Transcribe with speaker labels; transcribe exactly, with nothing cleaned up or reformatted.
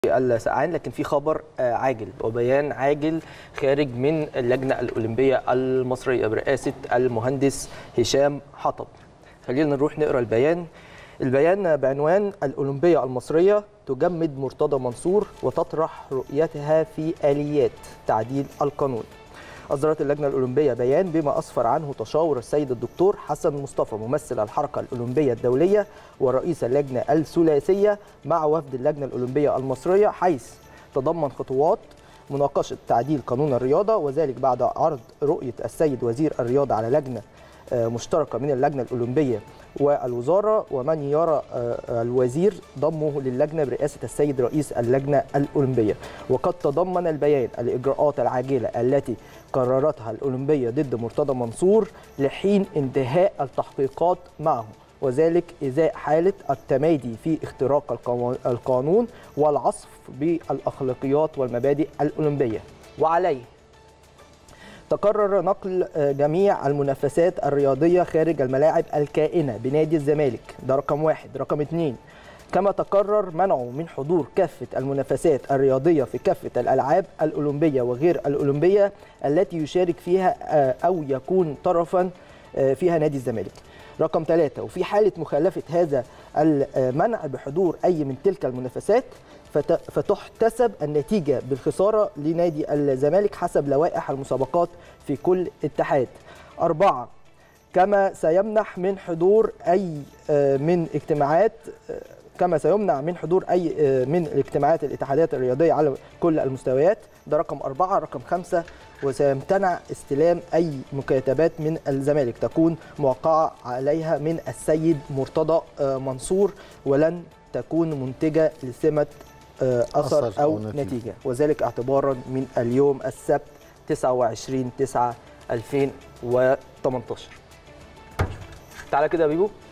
Speaker 1: السقعان، لكن في خبر عاجل وبيان عاجل خارج من اللجنة الأولمبية المصرية برئاسة المهندس هشام حطب. خلينا نروح نقرأ البيان. البيان بعنوان الأولمبية المصرية تجمد مرتضى منصور وتطرح رؤيتها في آليات تعديل القانون. أصدرت اللجنة الأولمبية بيان بما أسفر عنه تشاور السيد الدكتور حسن مصطفى ممثل الحركة الأولمبية الدولية ورئيس اللجنة الثلاثية مع وفد اللجنة الأولمبية المصرية، حيث تضمن خطوات مناقشة تعديل قانون الرياضة، وذلك بعد عرض رؤية السيد وزير الرياضة على لجنة مشتركة من اللجنة الأولمبية والوزارة، ومن يرى الوزير ضمه للجنة برئاسة السيد رئيس اللجنة الأولمبية. وقد تضمن البيان الإجراءات العاجلة التي قررتها الأولمبية ضد مرتضى منصور لحين انتهاء التحقيقات معه، وذلك إزاء حالة التمادي في اختراق القانون والعصف بالأخلاقيات والمبادئ الأولمبية. وعليه تقرر نقل جميع المنافسات الرياضية خارج الملاعب الكائنة بنادي الزمالك، ده رقم واحد. رقم اثنين، كما تقرر منعه من حضور كافة المنافسات الرياضية في كافة الألعاب الأولمبية وغير الأولمبية التي يشارك فيها أو يكون طرفا فيها نادي الزمالك. رقم ثلاثة، وفي حالة مخالفة هذا المنع بحضور أي من تلك المنافسات فتحتسب النتيجة بالخسارة لنادي الزمالك حسب لوائح المسابقات في كل اتحاد. أربعة، كما سيمنح من حضور أي من اجتماعات كما سيمنع من حضور أي من الاجتماعات الاتحادات الرياضية على كل المستويات، ده رقم أربعة. رقم خمسة، وسيمتنع استلام أي مكاتبات من الزمالك تكون موقعة عليها من السيد مرتضى منصور ولن تكون منتجة لسمة أثر أو نتيجة، وذلك اعتبارا من اليوم السبت تسعة وعشرين تسعة ألفين وثمانية عشر. تعالى كده يا بيبو.